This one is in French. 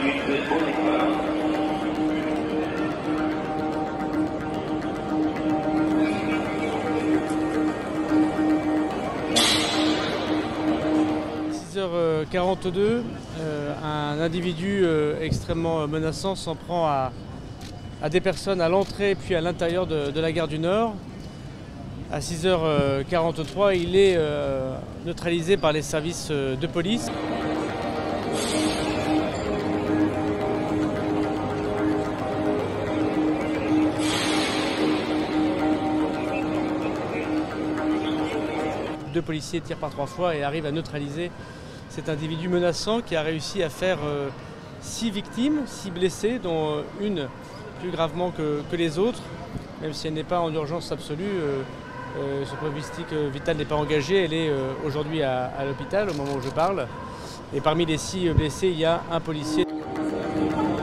h 42, un individu extrêmement menaçant s'en prend à des personnes à l'entrée puis à l'intérieur de la gare du Nord. À 6h43, il est neutralisé par les services de police. Deux policiers tirent par 3 fois et arrivent à neutraliser cet individu menaçant qui a réussi à faire 6 victimes, 6 blessés, dont une plus gravement que les autres. Même si elle n'est pas en urgence absolue, son pronostic vital n'est pas engagé, elle est aujourd'hui à l'hôpital au moment où je parle. Et parmi les 6 blessés, il y a un policier.